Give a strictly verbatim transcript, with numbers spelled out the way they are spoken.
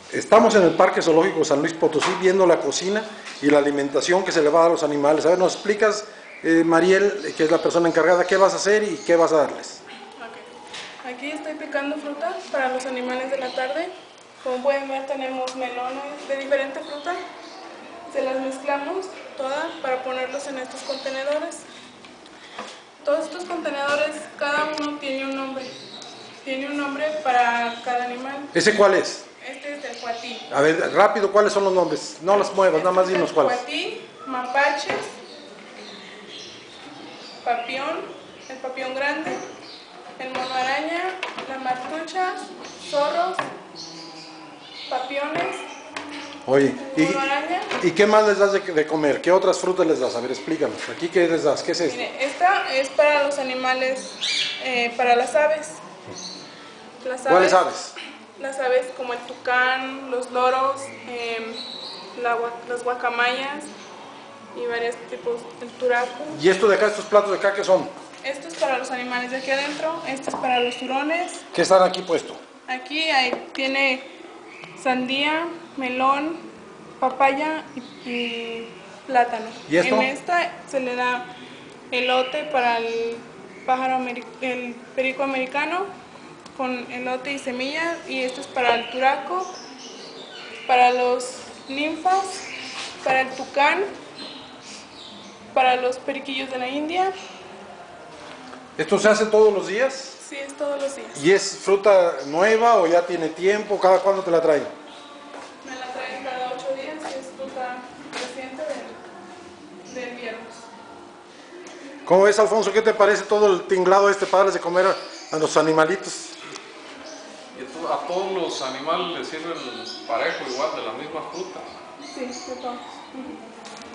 Estamos en el Parque Zoológico San Luis Potosí viendo la cocina y la alimentación que se le va a dar a los animales. A ver, ¿nos explicas, eh, Mariel, que es la persona encargada, qué vas a hacer y qué vas a darles? Okay. Aquí estoy picando fruta para los animales de la tarde. Como pueden ver, tenemos melones de diferente fruta. Se las mezclamos todas para ponerlos en estos contenedores. Todos estos contenedores, cada uno tiene un nombre. Tiene un nombre para cada animal. ¿Ese cuál es? Este es el cuatí. A ver, rápido, ¿cuáles son los nombres? No las muevas, Este nada más es dinos el cuáles. cuatí, mapaches, papión, el papión grande, el mono araña, la martucha, zorros, papiones, Oye, el mono araña. ¿y, ¿y qué más les das de, de comer? ¿Qué otras frutas les das? A ver, explícanos. ¿Aquí qué les das? ¿Qué es esto? Mire, esta es para los animales, eh, para las aves. las aves. ¿Cuáles aves? Las aves como el tucán, los loros, eh, la, las guacamayas y varios tipos, el turaco. ¿Y esto de acá, estos platos de acá, qué son? Esto es para los animales de aquí adentro, esto es para los hurones. ¿Qué están aquí puesto? Aquí hay, tiene sandía, melón, papaya y, y plátano. ¿Y esto? En esta se le da elote para el pájaro, el perico americano, con elote y semillas, y esto es para el turaco, para los ninfas, para el tucán, para los periquillos de la India. ¿Esto se hace todos los días? Sí, es todos los días. ¿Y es fruta nueva o ya tiene tiempo? ¿Cada cuándo te la traen? Me la traen cada ocho días y es fruta reciente del, del viernes. ¿Cómo ves, Alfonso? ¿Qué te parece todo el tinglado este para darles de comer a, a los animalitos? A todos los animales les sirven parejo, igual, de la misma fruta. Sí, de todos.